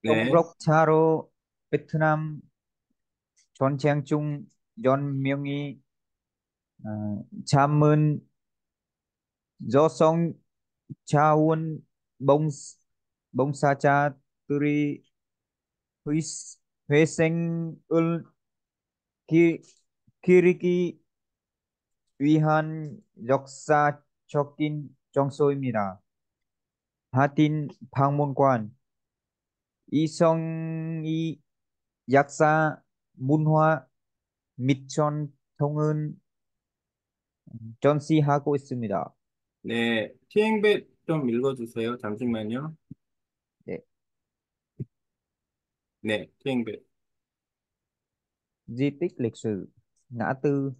Đông 네, Rốc Charo 베트남 전쟁 중 연명이 잠은 조선 자원 봉 봉사자들이 회- 회생을 기, 기리기 위한 역사적인 장소입니다. 하틴 박물관, 이성이 약사 문화 및 전통은 전시하고 있습니다. 네. 티행벳 좀 읽어주세요. 잠시만요. 네. 네, 티행벳. Di tích lịch sử ngã tư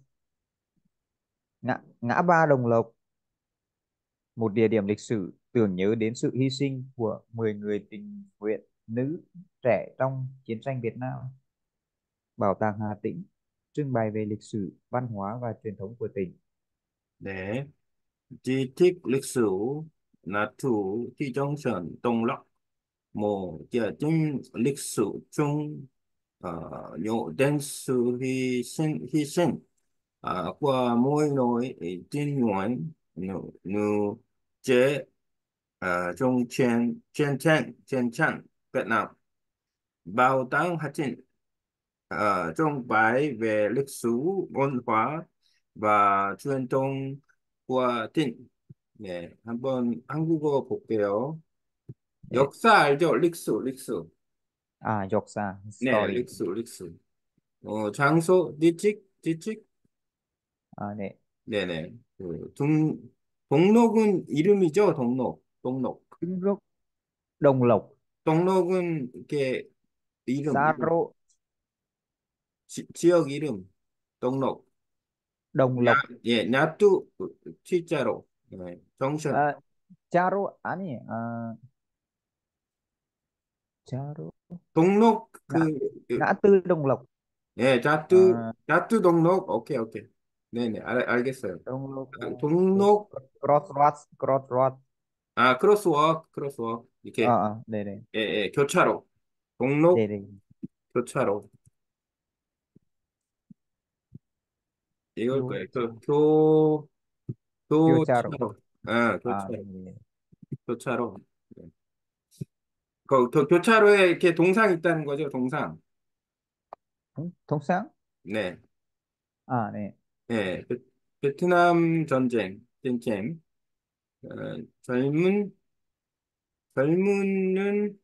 ngã ba Đồng Lộc, một địa điểm lịch sử tưởng nhớ đến sự hy sinh của 10 người tình nguyện nữ trẻ trong chiến tranh Việt Nam. Bảo tàng Hà Tĩnh trưng bày về lịch sử, văn hóa và truyền thống của tỉnh. 네. di tích lịch sử là thủ thị trấn Sơn Đông Lộc, một địa điểm lịch sử chung nhớ đến sự hy sinh của mỗi người tình nguyện nữ trẻ trong chiến tranh Việt Nam. Bảo tàng Hà Tĩnh trong bài về lịch sử văn hóa và truyền thống của tỉnh. 네, 한번 한국어 볼게요. 네. 역사 알죠? 릭스. À, 역사, 네, story. 릭스. 장소, 디칙. À, 네. 네네. 동록은 이름이죠? 동록. Trưng Rốc, Đồng Lộc, 동록은 이렇게 이름, Saro, 지역 이름, 동록. Đồng 야, Lộc, 예, 야뚜, T자로. 네, 정션. à, Charo 아니, à, Charo 동록, ngã ngã tư Đồng Lộc, 예, à, 자뚜 동록. 오케이. 네네, 알겠어요. Đồng Lộc, 동록, Crossroads, 크로스워크. 이렇게, đây đây, 교차로. đây 동록, đây, 교차로. 이걸 Kyo 거예요. Charo, Kyo Charo, 교차로. đây, 교차로. đây. 교차로. 네. 교차로에 이렇게 동상 있다는 거죠, 동상. Thông sáng, 네. à, này, 네. 베트남 전쟁. 어, 젊은, 젊은은,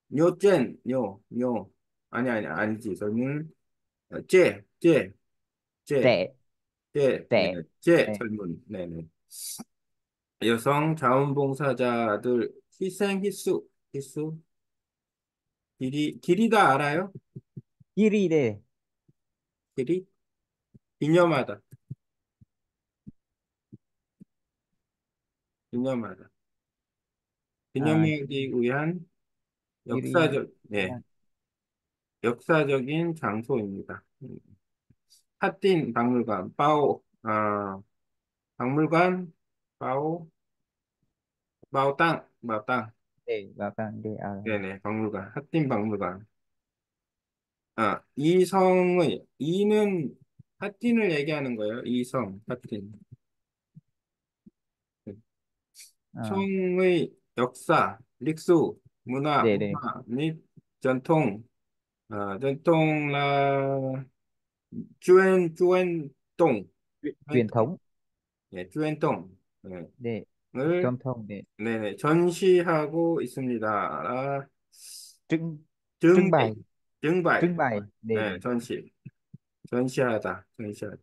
요. 아니지. 젊은, 제, 제, 제, trẻ, 네, trẻ, này, 젊은, 네네. 여성 자원봉사자들 희생 희수, 길이다 알아요? Kiri đây, 길이? 기념하다, 기념하다. à, 기념하기 위한 Kiri, 네, 역사적인 장소입니다. 핫딘 박물관, 박물관, 빠오, 마오땅. để vào tàng để à, 네네, 박물관, 핫딘 박물관. 이 성의, 이는 핫딘을 얘기하는 거예요. 이 성, 핫딘. à, 성의 역사, lịch sử, để 문화 및 전통, 전통 là 동 truyền thống, 예, 주엔동, 예, để 을, truyền thống để 네네, 전시하고 있습니다. trưng trưng 증배, bày, 증발, trưng bày 네, để 전시하다.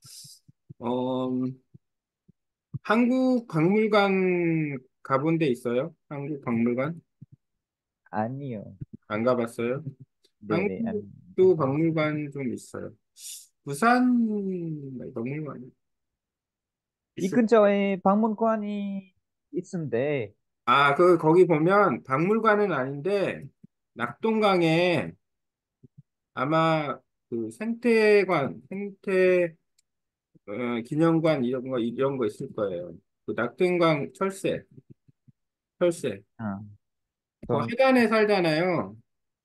어, 한국 박물관 가본 데 있어요? 한국 박물관? 아니요, 안 가봤어요? để anh 한국도 박물관 좀 있어요. 부산 박물관 이 있을, 근처에 박물관이 있는데, 거기 보면 박물관은 아닌데, 낙동강에 아마 그 기념관 이런 거 있을 거예요. 그 낙동강 철새. à, 그 thôi, 하단에 살잖아요.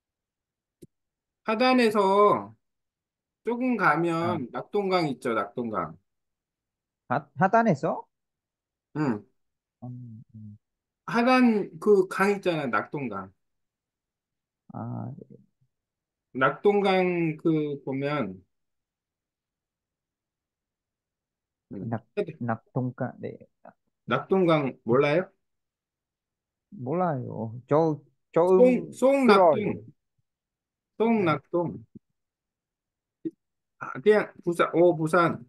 하단에서 조금 아, 가면 낙동강 있죠, 낙동강. 하단에서? 응. 음, 음. 하단 그 강 있잖아, 낙동강. 아, 낙동강 그 보면, 응. 낙, 낙동강, 네. 낙동강 몰라요? 몰라요. 저 들어요. 송낙동, 아, 송낙동. 그냥 부산, 오, 부산.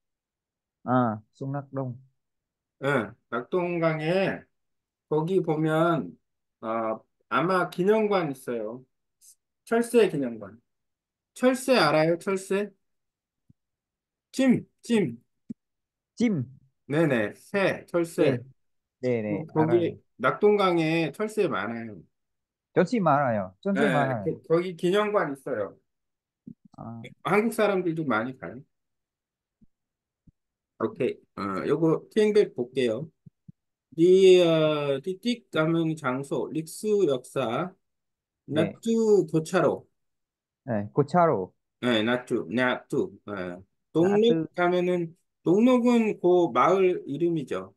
숭락동. 예, 낙동강에 거기 보면, 아마 기념관 있어요. 철새 기념관. 철새 알아요? 철새? 찜. 찜. 네네, 새, 철새. 네, 네, 네, 거기 알아요. 낙동강에 철새 많아요. 전시 많아요. 전시 예, 많아요. 거기 기념관 있어요. 아, 한국 사람들도 많이 가요. 오케이. 요거 티행백 볼게요. 띡 가면 장소, 릭스 역사, 네, 나투 교차로, 네, 고차로. 네, 나투. 나트, 동록 가면은, 동록은 그 마을 이름이죠.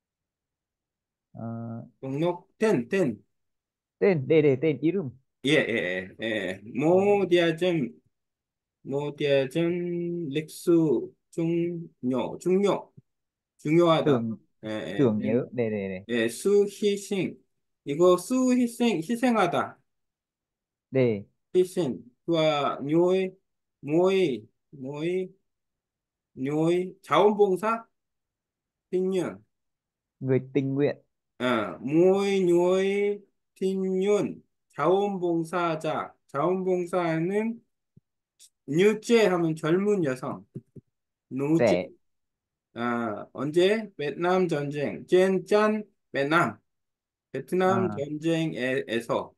어, 동록, tên, 네, tên 이름. 어, 모디아점, 릭스, 중요하다. tưởng, 예, 예, tưởng nhớ. 네, 네, 네. 수희생. 이거 희생하다. 네, 희생. 그와 모의, 자원봉사? 팀윤. người tình nguyện. 모의, 팀윤. 자원봉사자. 자원봉사는 뉴제 하면 젊은 여성. 노제. Trẻ. 언제? 베트남 전쟁. 젠짠, 베트남. 베트남 À, 전쟁에서.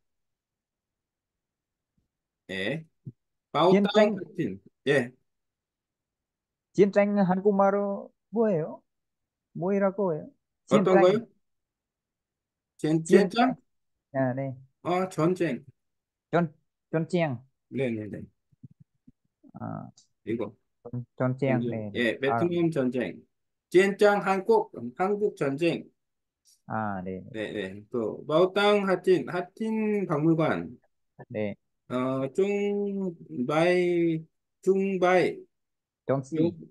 예. chiến 마오땅 tranh. 같은. 예. Chiến tranh 한국말로 뭐예요? 뭐라고 해요? chiến 어떤 tranh. 거요? chiến 젠짠? tranh. 네. 전쟁. 전, 전쟁. 네네네. 아, 이거. 전쟁. 전쟁. 네, 네. 예, 알아. 베트남 전쟁. 젠짱 한국 전쟁. 네, 네. 네네. 또, 마오땅 하틴 박물관. 네. 중바이, 중바이, 중, 전시.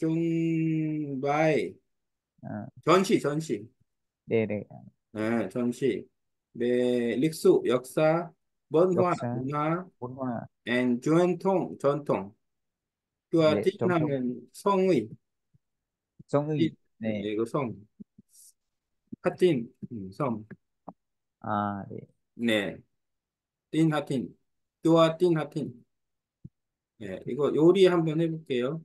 중바이. À, 전시. 네, 네. 전시. 네, 릭수, 역사, 문화, 역사, 문화, 문화, and 전통. 그와 네, 전통, 띵하면 성의, 성의. 네. 이거 성, 하틴, 성, 네. 네, 띵 하틴, 그와 띵 하틴, 이거 요리 한번 해볼게요.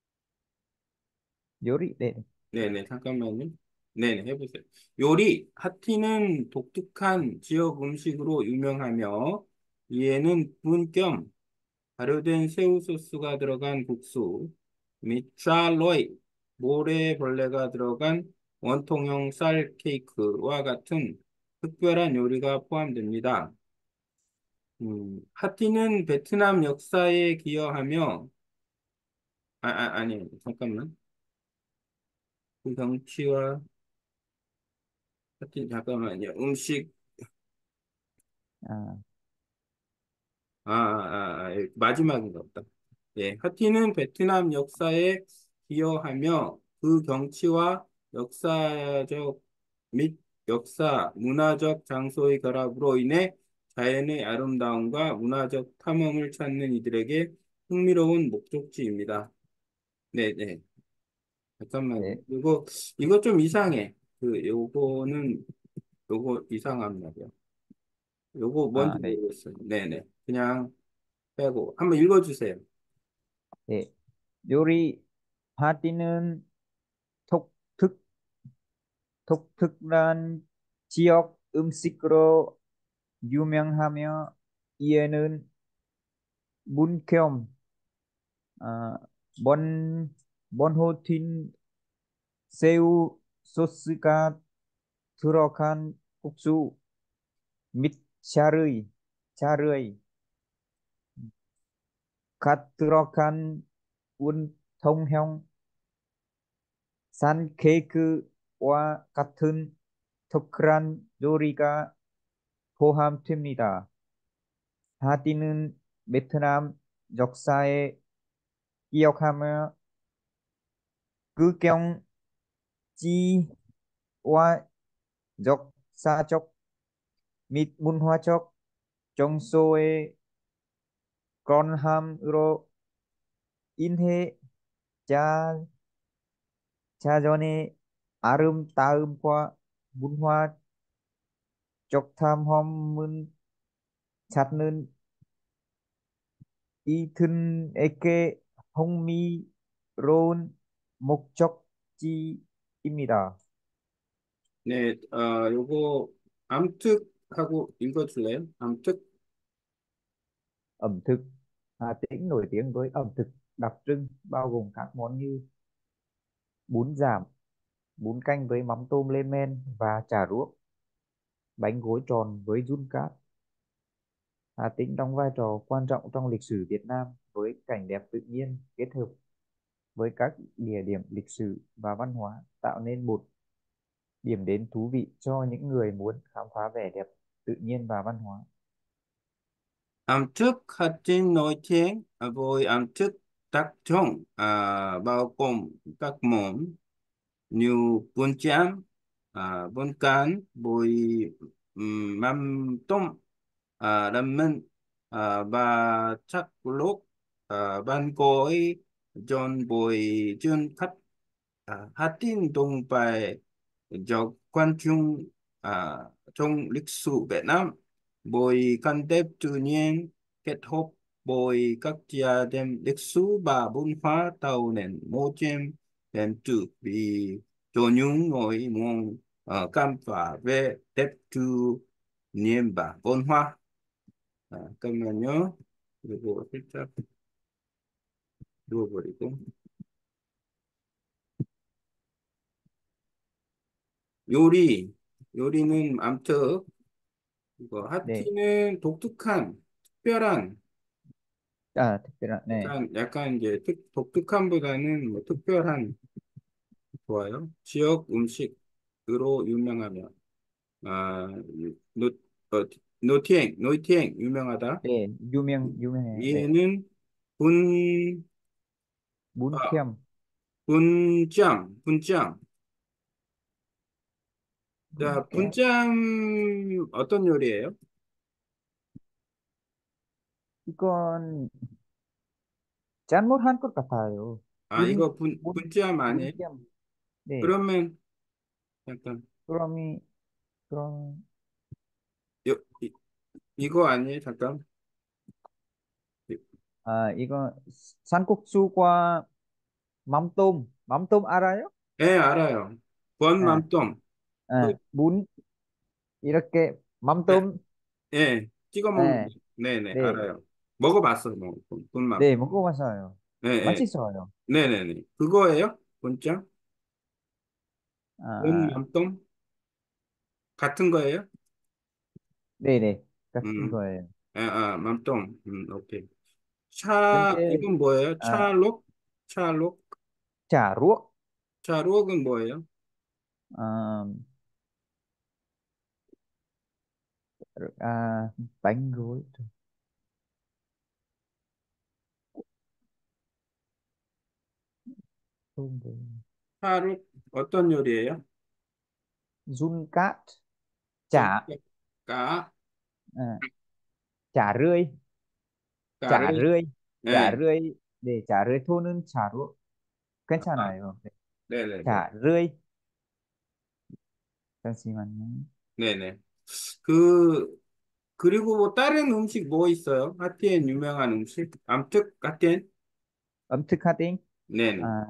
요리. 네, 네. 네네, 잠깐만요. 네네, 해보세요. 요리, 하틴은 독특한 지역 음식으로 유명하며, 이에는 분겸, 발효된 새우 소스가 들어간 국수, 및 샬로이, 모래벌레가 들어간 원통형 쌀 케이크와 같은 특별한 요리가 포함됩니다. 하티는 베트남 역사에 기여하며, 아니, 잠깐만. 그 경치와 하티, 잠깐만요. À, 마지막인가 보다. 예, 하티는 베트남 역사에 기여하며 그 경치와 역사적 및 문화적 장소의 결합으로 인해 자연의 아름다움과 문화적 탐험을 찾는 이들에게 흥미로운 목적지입니다. 네, 네. 잠깐만요. 네. 이거 좀 이상해. 요거 이상한 말이야. 요거 뭔지 네. 모르겠어요. 네네. 그냥 빼고. 한번 읽어주세요. 네. 요리 파티는 독특, 독특한 지역 음식으로 유명하며 이에는 문겸, 아, 번, 번호틴 새우 소스가 들어간 국수 및 차르이, 카트로칸 운통형 산케이크와 같은 특별한 요리가 포함됩니다. 하티는 베트남 역사에 기억하며 그 경지와 역사적 및 문화적 정서의 건함으로 인해 자, 자전의 아름다움과 문화적 탐험을 찾는 이들에게 흥미로운 목적지입니다. 네, 요거 암특하고 읽어줄래요? 암특. Ẩm thực Hà Tĩnh nổi tiếng với ẩm thực đặc trưng bao gồm các món như bún giảm, bún canh với mắm tôm lên men và chả rúa, bánh gối tròn với giun cát. Hà Tĩnh đóng vai trò quan trọng trong lịch sử Việt Nam với cảnh đẹp tự nhiên kết hợp với các địa điểm lịch sử và văn hóa tạo nên một điểm đến thú vị cho những người muốn khám phá vẻ đẹp tự nhiên và văn hóa. 암특 하tin nổi tiếng với 암특 đặc trưng bao gồm các món như bún cham, bún canh, bồi mắm tôm, ramen, và chắc lốt, bánh gói, giòn bồi chun khách. Hà Tĩnh đồng bài do quan trung trong lịch sử Việt Nam bồi cảnh đẹp tự nhiên kết hợp bồi các gia đình lịch sử và văn hóa tạo nên một gem đến từ bị cho những người muốn khám phá về đẹp tự nhiên và văn hóa. 잠깐만요. 이거 살짝 누워버리고. 요리, 요리는 암튼 이거 Để 하티는 독특한, 특별한, thực sự là này 약간 이제 독특함보다는 뭐 특별한, 좋아요. 지역 음식으로 유명하며, 아, 노, 노티엥 유명하다. để du miệng để 얘는 분, bún 아, kem 분짱. bún 자, kem 분짱 어떤 요리예요? 이건 짠물 한 것 같아요. 분 이거 분짱 bún 아니에요? kem 네 그러면, 약간, 그럼이 그럼 요, 이거 아니에요? 잠깐. 이거 쌀국수과 맘똠 알아요? 예, 알아요. 아, 권맘동. 그, 문 이렇게 예, 맘똠 예, 찍어 먹는 거. 네네, 네, 알아요. 먹어봤어, 뭐, 네 권맘동. 먹어봤어요. 예, 예, 맛있어요. 네네네. 그거예요? 본짜? 아, 권맘동? 같은 거예요? 네네 같은 음, 거예요. 맘동. 오케이. 근데 이건 뭐예요? 아, 찰록? 찰록? chả ruốc 찰록은 뭐예요? à, bánh gối tôm với 찰록, 어떤 요리예요? giun cát 좀, chả 까, à, chả rươi chả 까를, rươi chả 네, rươi để chả rươi thôn chả ruốc 괜찮아요. 네. 네네네. chả rươi 잠시만요. 네네. 그, 그리고 뭐 다른 음식 뭐 있어요? 하티엔 유명한 음식? 암특 하티엔? ẩm thực Hà Tĩnh 네네. à,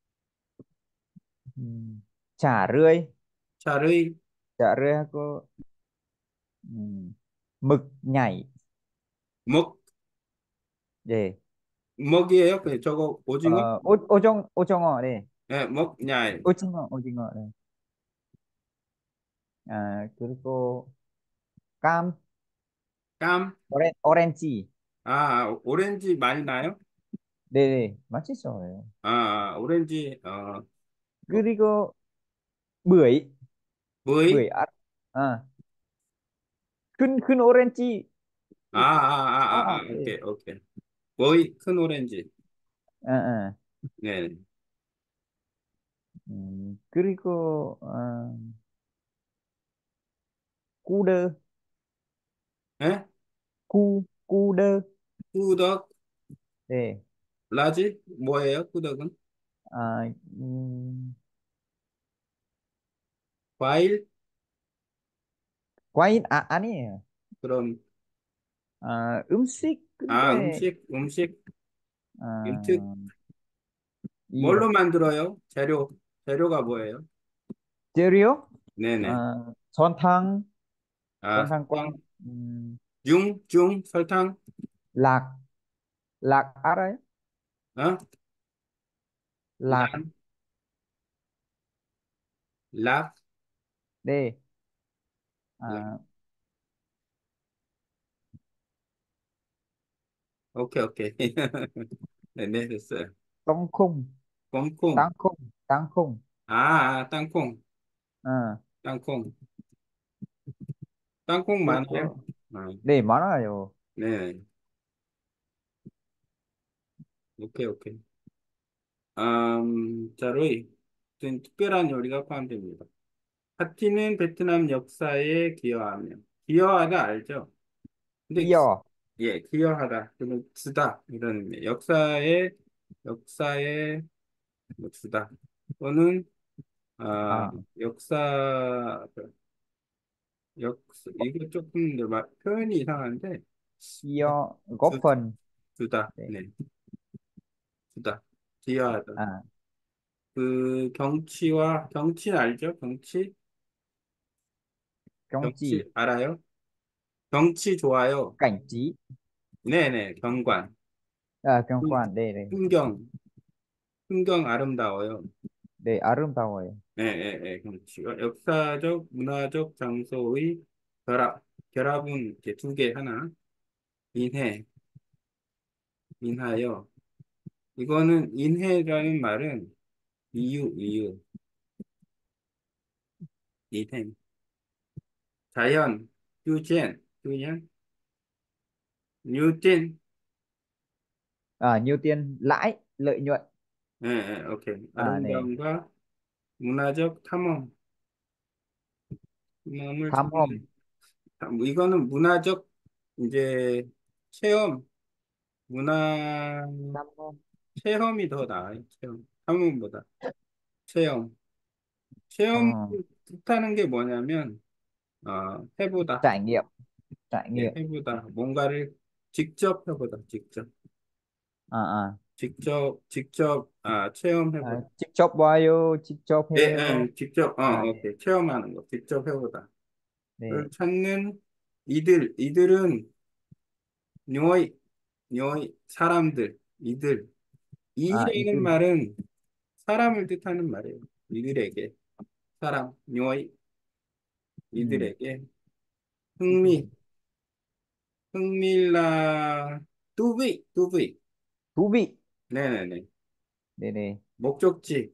chả rươi 차르이 chả rươi có ừm, mực nhảy 먹 네 먹이에요? 그 저거 오징어? 오징어 네 네, 먹냐이. 오징어 네 그리고 cam 깜, orange 오렌지 많이 나요? 네네, 맛있어요. 오렌지, 어, 그리고 bưởi, 뭐이? bưởi ăn. 아, 큰 오렌지. 네. 오케이, 오케이. 뭐이? 큰 오렌지. 아, 아. 네. 그리고 cu đơ, 에? cu đơ. 꾸덕, 네. 라지? 뭐예요, 꾸덕은? 아, 음, 과일? 과일 아니에요. 그럼, 음식 근데 음식, 음식. 아, 뭘로 이요. 만들어요? 재료가 뭐예요? 재료? 네네. 설탕, 설탕과 설탕, 음, 설탕, lạc, lạc 알아요? 어? lạc. 란, 락, 네. 락. 아, 오케이, 오케이. 네, 됐어요. 땅콩, 콩콩. 땅콩, 땅콩. 땅콩, 아, 땅콩. 땅콩 많아요? 그리고 아, 네, 많아요. 네. 오케이, 오케이. 자, 로이. 특별한 요리가 포함됩니다. 파티는 베트남 역사에 기여하며. 기여하다 알죠? 근데, 이요. 기여하다. 그러면 주다. 이런 의미. 역사에 뭐 주다. 또는, 아, 아, 역사, 이거 조금 표현이 이상한데, 이요. 주, góp phần. 주다. 네. 네, 주다. 기여하다. 아, 경치 알죠? 경치? 경치 경치 알아요? 경치 좋아요. cảnh trí. 네네, 경관. 경관 풍- đây đây. 풍경 아름다워요. 네, 아름다워요. 경치. 역사적, 문화적 장소의 결합은 이렇게 두 개 하나. 인해, 인하여. 이거는 인해라는 말은 이유, 인해. 자연, 뉴진. Nhiều tiền lãi, lợi nhuận. 오케이. 네. 아름다움과 문화적 탐험을 탐험, 통해, 이거는 문화적, 이제, 체험, 문화, 탐험. 체험이 더 나아요. 탐험보다. 체험. 체험 Ờ, 뜻하는 게 뭐냐면, 해보다. trải nghiệm, trải 예, nghiệm. 해보다. 뭔가를 직접 해보다. À, à. 체험해보다. 직접 봐요, 직접 예, 해요. 네. 오케이. 체험하는 거. 직접 해보다. 네. 를 찾는 이들은 요이, 사람들, 이들. 이라는 이들. 말은 사람을 뜻하는 말이에요. 이들에게, 요이, 음, 이들에게, 이들. 흥미, 흥밀라, 뚜비. Thú vị. 네네네. Đây đây. 목적지,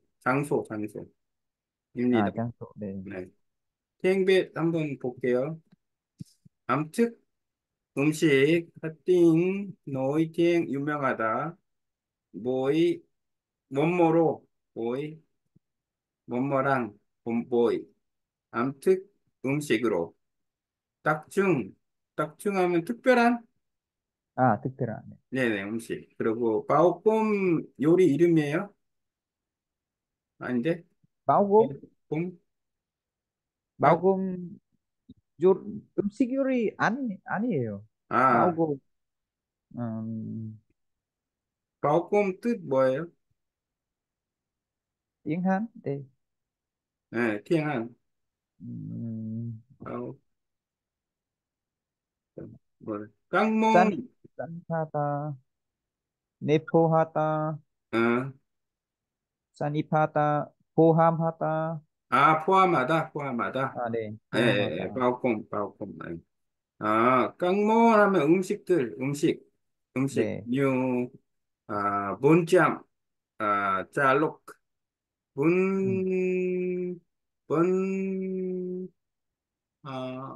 장소입니다. Trang số đây. 네. 땡볕 한번 볼게요. 암특, 음식, 핫띵, 노이팅, 유명하다. 모이, 뭐뭐로, 모이, 뭐뭐랑, 봄보이. 암특, 음식으로. 딱중, 딱중하면 특별한? 특별한. 네. 네네, 음식. 그리고, 바오꼼 요리 이름이에요? 아닌데? Bao gồm, 꼼? bao 바, gồm 요, 음식 요리 아니에요. bao 아, gồm 음, 바오꼼 뜻 뭐예요? tiếng Hán đây. 네, 티한. 음, 바오, 뭐, 산, 깡몽, 산하다, 네포하다, 어, 산입하다, 포함하다. 포함하다. 네, 예, 포함하다. 바오꼼. 깡몽 하면 음식. 음식 네. như bún cham, chả lụt, bún 음, bún à,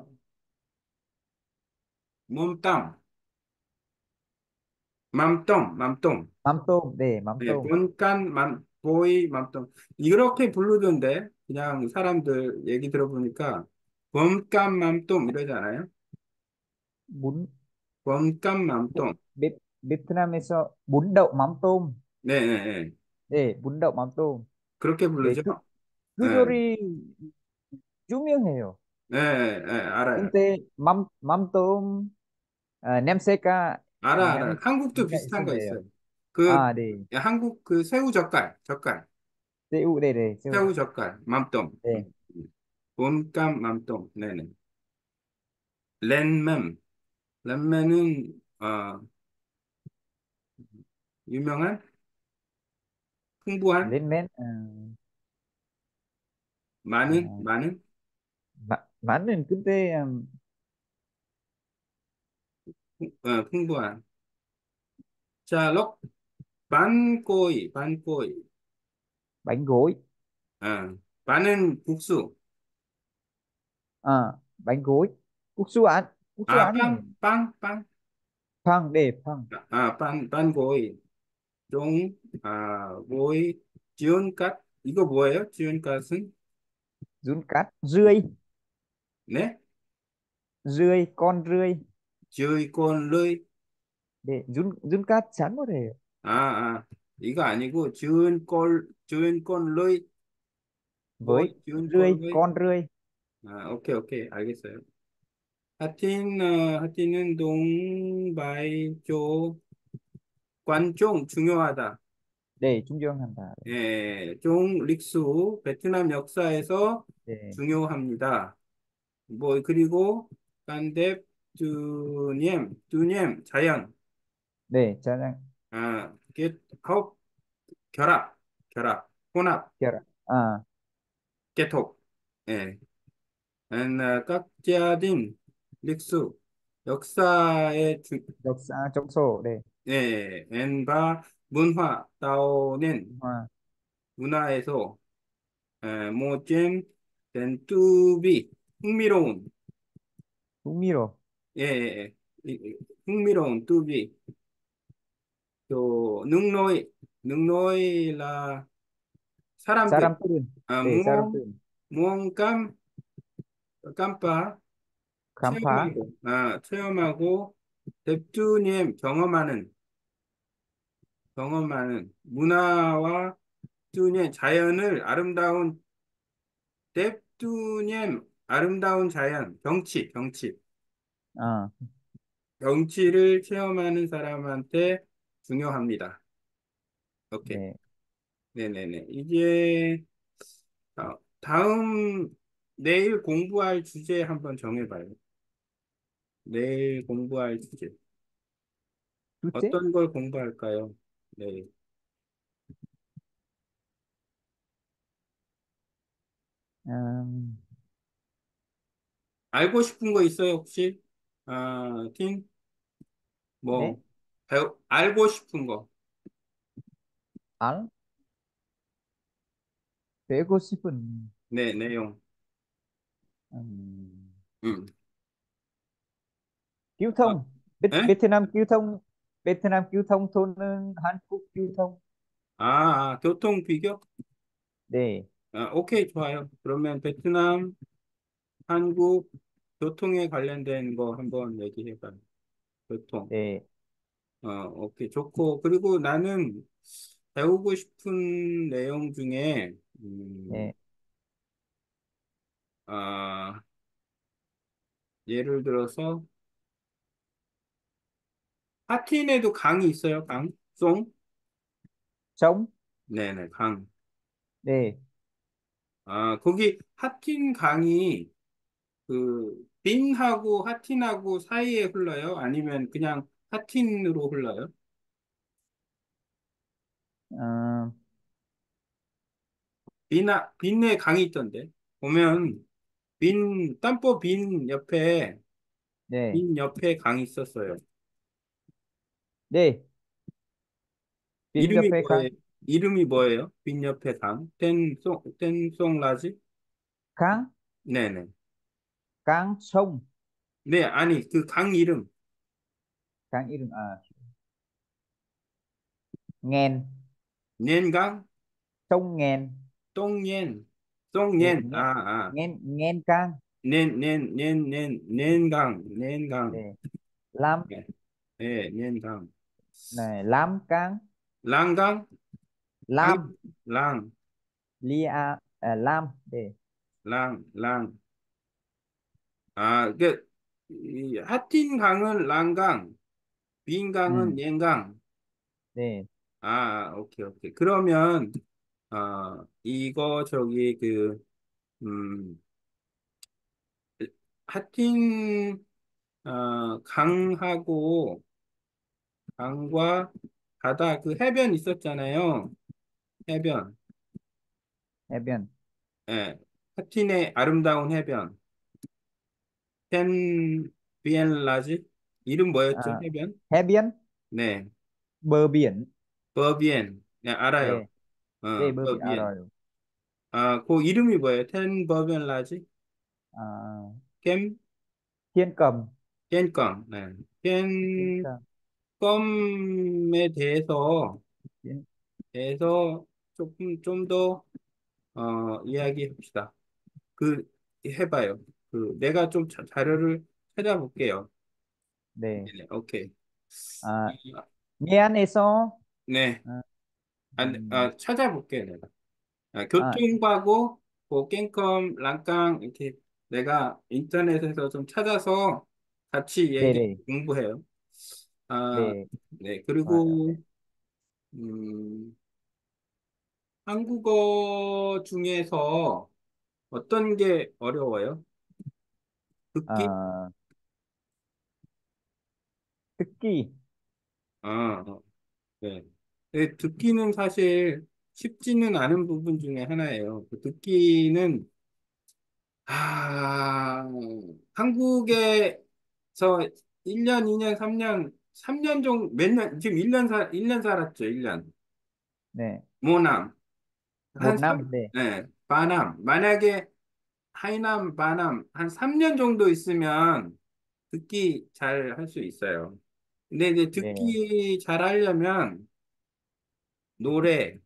mom tam, 맘똥. 맘동, 네, 네, 맘동. 본간 보이 맘똥 이렇게 부르던데 그냥 사람들 얘기 들어보니까 본간 맘똥 이러잖아요. bún 본간 Bếp, 맘똥. bếp, 베트남에서 bún đậu mắm tôm. 네네네. 네, bún đậu mắm tôm. 그렇게 네, 부르죠. 그 네, 요리 유명해요. 네, 네, 알아요. 근데 맘, 냄새가 알아. 한국도 향기가 비슷한 거 이상해요. 있어요. 그 아, 네. 한국 그 새우 젓갈, 새우, 네, 네, 새우. 새우 젓갈, 맘똥. 네, 본간 맘똥. 네네. 렌맨, 렌맨은 유명한 풍부한 lên men. 많은 아, 많은 맞는 근데 풍부한. 자, 럭, 반꼬이, bánh gối. 반은 국수, Bánh gối. Cúc su án này. 빵, Phang, để phang. 반꼬이, 고이, 지온갓, 이거 뭐예요? 지온갓은? Run cát, rươi, 네? rươi, con rươi. 지오이콘, 르이, Để run cát chán có thể. 이거 아니고, 지온콘, 르이, Với rươi, 지온콘, 르이. con rươi. 오케이, 알겠어요. 하틴은 동바이조, 관종, 중요하다. Để trung dương hành tả. 예, 종 릭수 베트남 역사에서 Để 중요합니다. 뭐 그리고 깐뎁 뚜님 자연 cho rằng kết hợp 결합 혼합 kiểu kết hợp 예, các gia đình lịch sử 역사의 đọc xa trong sổ để 예, 바 문화 따오는 hoa 문화에서 모잼 덴투비 흥미로운 cũng miro 흥미로운 뚜비 또 능로이 라 사람들 사람ตื่น 아 để 사람 무언 ตื่น 무언감 깜빠 khám phá 체험하고 뎁투님 경험하는 문화와 뚜님 자연을 뎁투님 아름다운 자연 à, 경치를 체험하는 사람한테 중요합니다. 오케이. để 네네네. 이제 다음 내일 공부할 주제 한번 정해봐요. 내일 공부할 주제. chút chết. 어떤 걸 공부할까요? 네. à, 알고 싶은 거 있어요, 혹시? 팀? để 뭐, 알고 싶은 거. ăn để có ship phần 네, 내용. um, 음. cứu 어, thông. 에? Vietnam cứu thông. Vietnam cứu thông thôn Hàn Quốc cứu thông 교통 비교? để 오케이, 좋아요. 그러면 베트남, 한국, 교통에 관련된 거 한번 얘기해봐요. 교통. để 오케이, 좋고. 그리고 나는 배우고 싶은 내용 중에, để 아, 예를 들어서, 하틴에도 강이 있어요, 강? 송? sống 네네, 강. để 거기 하틴 강이 빈하고 하틴하고 사이에 흘러요? 아니면 그냥 하틴으로 흘러요? à, 빈에 강이 있던데. 보면, 땀보 để 빈 옆에 강이 있었어요. D. 빈 이름이 옆에 강. 뭐예요? 이름이 뭐예요? 빈 옆에 강. 텐송라지? 강. 네네. 강 sông. 네, 아니, 그 강 이름. 강 이름 Nghen. 녜강? Sông Nghen. 똥옌. Để 똥옌. Nghen. 아. Nghen Cang. 넨강. 넨강. Để Lam. 네, 네, 넨강. Này Lam Cang. 랑강? 강, Lam. 랑, Lam. Để 랑. 아, 하틴 강은 랑강, 빈 강은 ừ. 옌강. Để 아, 오케이. 그러면, 이거, 음, 하틴, 강하고, 강과 바다, 그 해변 있었잖아요. 해변. Ebian. 예. 하틴의 아름다운 해변. 텐 비엔라지? 이름 뭐였죠? 해변? Ebian. 네. Bờ biển. 버비엔. 네, 알아요. Để bờ biển 버비엔. rồi. 그 이름이 뭐예요? 텐 버비엔라지? À, 캠? Thiên Cầm. 깬껌. 네. Thiên Cầm. 깬껌에 Thiên. 대해서 조금 좀 더, 이야기합시다. 그, 해봐요. 내가 좀 자료를 찾아볼게요. Để 네, 오케이. Myanmar. 네. À, 찾아볼게, 내가. 교통과고, 뭐, 깽컴, 랑깡, 이렇게 내가 인터넷에서 좀 찾아서 같이 để 얘기 để 공부해요. 아, để 네. ok. 그리고, 음, 한국어 중에서 어떤 게 어려워요? 듣기? À, Tiki. 아, 네. 네, 듣기는 사실 쉽지는 않은 부분 중에 하나예요. 그 듣기는 한국에서 1년, 2년, 3년 정도, 몇 년, 지금 1년 살았죠, 1년. Để 모남, 한 một 3, năm. Để 네, 바남. 만약에 하이남, 바남, 한 3년 정도 있으면 듣기 잘 할 수 있어요. 근데 이제 để 듣기 잘 하려면 노래,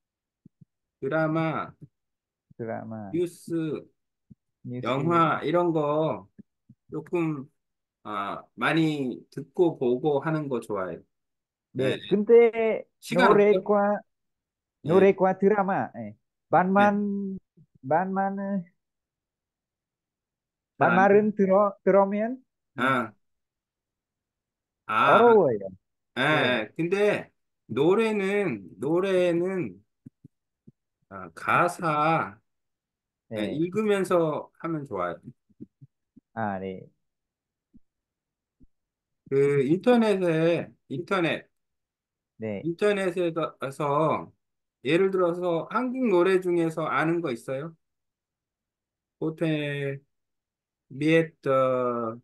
드라마, drama. 뉴스, Music. 영화, 이런 거 조금, 많이 듣고 보고 하는 거 좋아해요. 네. Để 근데 시간 없어? 예. 노래 qua 드라마. 네. 반만 반만 잘 반 안 돼. 말은 들으면 아, 아, 어려워요. 예. 근데 노래는, 가사, 네. 읽으면서 하면 좋아요. 네. 그 네. 인터넷에서 예를 들어서 한국 노래 중에서 아는 거 있어요? 호텔 미에터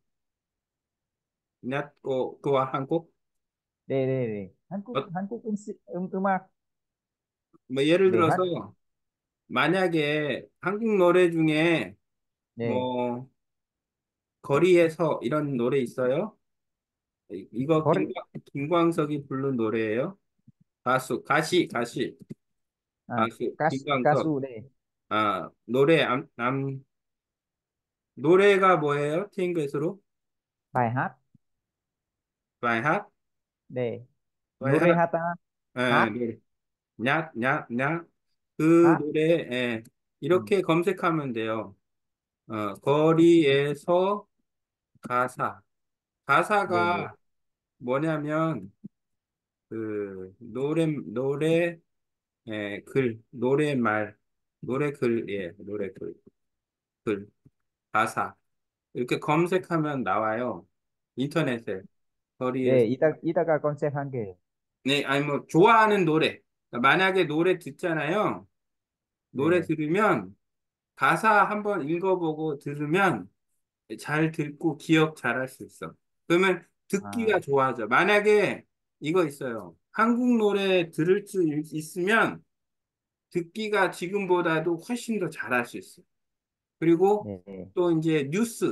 낫고 그와 한국? 네. 한국 음악. 뭐 예를 네. 들어서 만약에 한국 노래 중에 네. 뭐 거리에서 이런 노래 있어요? 이거 거리. 김광석이 부른 노래예요. 가시 가수 김광석. 가수. 네. 노래가 뭐예요? 티잉그에스로? Bài hát. bài hát 네. bài 노래 hát 하다. hát. 노래 냐 그 hát. 노래 음. 이렇게 검색하면 돼요. 거리에서 가사 네. 가사가 뭐냐면 노래 노래말 노래 글 가사 이렇게 검색하면 나와요. 인터넷에 네. 거리에서 이따가 검색할게요. 네 아니 뭐 좋아하는 노래 만약에 노래 듣잖아요. 노래 네. 들으면 가사 한번 읽어보고 들으면 잘 듣고 기억 잘 할 수 있어. 그러면 듣기가 아, 좋아져. 만약에 이거 있어요. 한국 노래 들을 수 있으면 듣기가 지금보다도 훨씬 더 잘할 수 있어요. 그리고 네. 또 이제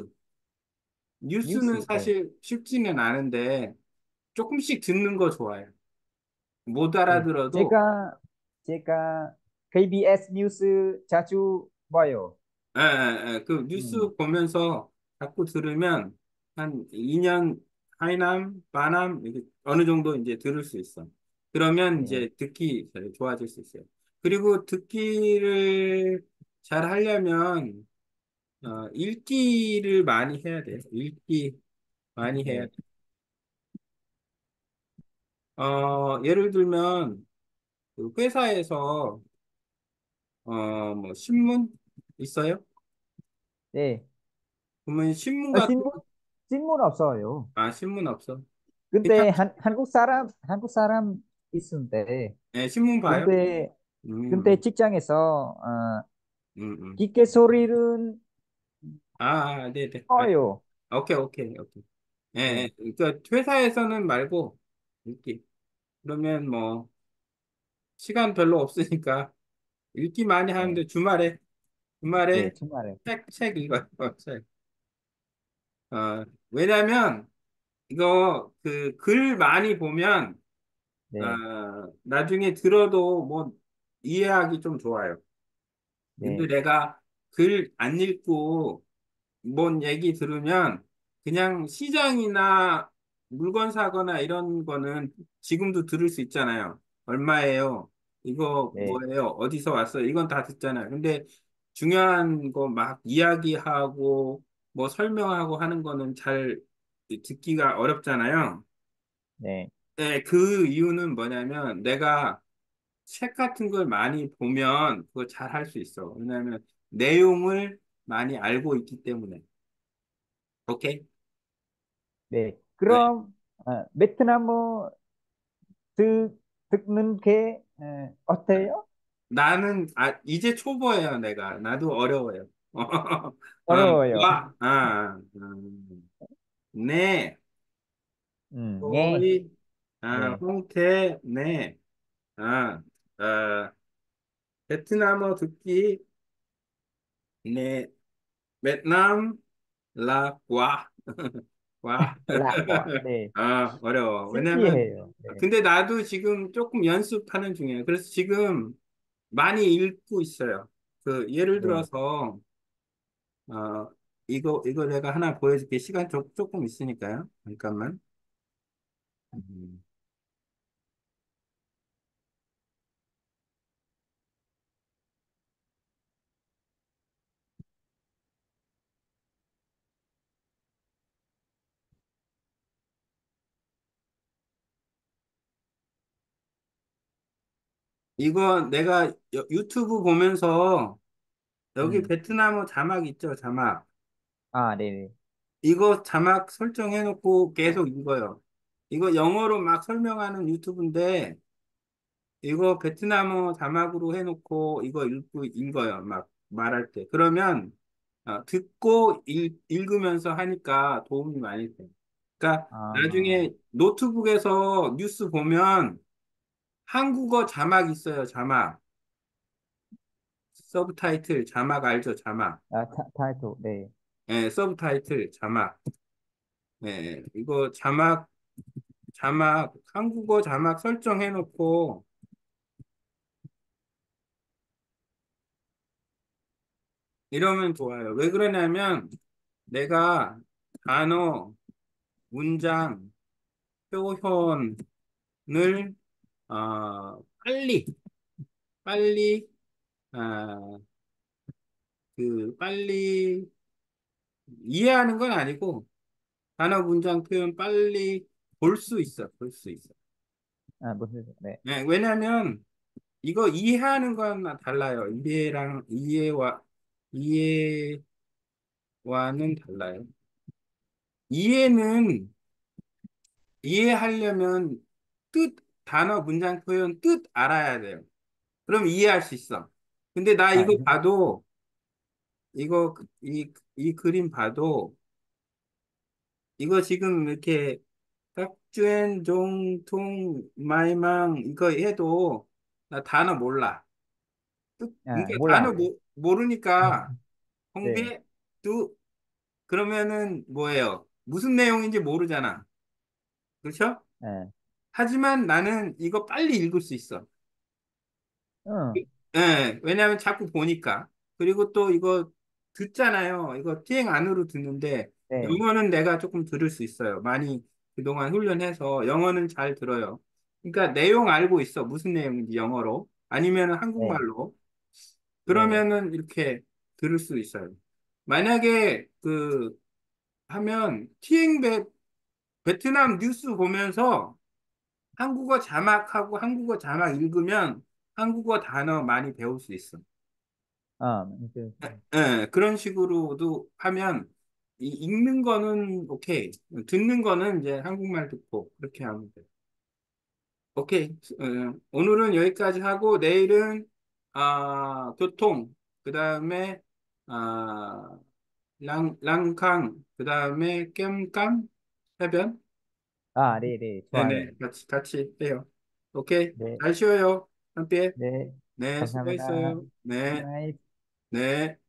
뉴스는 뉴스, 네. 사실 쉽지는 않은데 조금씩 듣는 거 좋아해요. 못 네. 알아들어도 제가 KBS 뉴스 자주 봐요. 그 음, 뉴스 보면서 자꾸 들으면 한 2년 하이남, 바남 이렇게 어느 정도 이제 들을 수 있어. 그러면 네. 이제 듣기 잘 좋아질 수 있어요. 그리고 듣기를 잘 하려면 읽기를 많이 해야 돼요. 읽기 많이 해야 돼. 네. 예를 들면 그 회사에서 뭐 신문 있어요? 네. 그러면 신문 어, 같은 신문 없어요. 신문 없어. 그냥 근데 한국 사람 있는데, 예, 신문 봐요? 근데, 음, 근데 직장에서, 음, 음. 기계 소리는 네네. 커요. 오케이, 오케이, 오케이. 예, 네. 예. 그러니까 회사에서는 말고 읽기. 그러면 뭐 시간 별로 없으니까 읽기 많이 네. 하는데 주말에 네, 정말에. 책 읽어요. 책. 왜냐면 이거 그 글 많이 보면 네. 나중에 들어도 뭐 이해하기 좀 좋아요. 근데 네. 내가 글 안 읽고 뭔 얘기 들으면 그냥 시장이나 물건 사거나 이런 거는 지금도 들을 수 있잖아요. 얼마예요? 이거 네. 뭐예요? 어디서 왔어요? 이건 다 듣잖아요. 근데 중요한 거 막 이야기하고 뭐 설명하고 하는 거는 잘 듣기가 어렵잖아요. 네. 네, 그 이유는 뭐냐면 내가 책 같은 걸 많이 보면 그거 잘 할 수 있어. 왜냐하면 내용을 많이 알고 있기 때문에. 오케이? 네. 네. 그럼, 베트남 듣는 게, 어때요? 이제 초보예요, 내가. 나도 어려워요. 어려워요. 네, nghe. 거의, 네. 홍태, 네, 아, 아, 베트남어 듣기, 네, 베트남, 과. 와. lạ quá. 네. 어려워. 왜냐면, 신기해요. 네. 근데 나도 지금 조금 연습하는 중이에요. 그래서 지금 많이 읽고 있어요. 그, 예를 네. 들어서, 어, 이거 내가 하나 보여줄게. 시간 조금 있으니까요. 잠깐만. 음. 이거 내가 유튜브 보면서 여기 음. 베트남어 자막 있죠? 자막. 네네. 이거 자막 설정해놓고 계속 읽어요. 이거 영어로 막 설명하는 유튜브인데, 이거 베트남어 자막으로 해놓고 이거 읽어요. 막 말할 때. 그러면 듣고 읽으면서 하니까 도움이 많이 돼요. 그러니까 아, 나중에 노트북에서 뉴스 보면 한국어 자막 있어요. 자막. 서브타이틀 자막 알죠? 자막. 타이틀. 네. 예, 서브타이틀 자막. 예, 이거 자막 한국어 자막 설정해놓고 이러면 좋아요. 왜 그러냐면 내가 단어, 문장, 표현을 빨리 아, 빨리 이해하는 건 아니고 단어, 문장, 표현 빨리 볼 수 있어. 볼 수 있어. 무슨, 네. 네, 왜냐면 이거 이해하는 건 달라요. 이해와는 달라요. 이해는 이해하려면 뜻, 단어, 문장, 표현 뜻 알아야 돼요. 그럼 이해할 수 있어. 근데 나 이거 이- 봐도, 이 그림 봐도, 이거 지금 이렇게 딱주엔 종통 마이망 이거 해도 나 단어 몰라. 그러니까 단어 몰라. 모르니까 네, 홍비에 뚜 그러면은 뭐예요? 무슨 내용인지 모르잖아. 그렇죠? 예, 하지만 나는 이거 빨리 읽을 수 있어. 응, 예, 왜냐하면 자꾸 보니까. 그리고 또 이거 듣잖아요. 이거 티행 안으로 듣는데 네, 영어는 내가 조금 들을 수 있어요. 많이 그동안 훈련해서 영어는 잘 들어요. 그러니까 내용 알고 있어. 무슨 내용인지 영어로. 아니면 네, 한국말로. 네. 그러면은 이렇게 들을 수 있어요. 만약에 그 하면 베트남 뉴스 보면서 한국어 자막하고 한국어 자막 읽으면 한국어 단어 많이 배울 수 있어. 이제, 그런 식으로도 하면 읽는 거는 오케이. 듣는 거는 이제 한국말 듣고 그렇게 하면 돼. 오케이. 오늘은 여기까지 하고 내일은 교통, 그다음에 아, 랑캉, 그다음에 깸깜, 해변. 네, 네, 좋아요. 네네, 같이 해요. 오케이. 네, 잘 쉬어요. 함께. 네, 네, 감사합니다. 수고했어요. 네, 굿나잇. 네.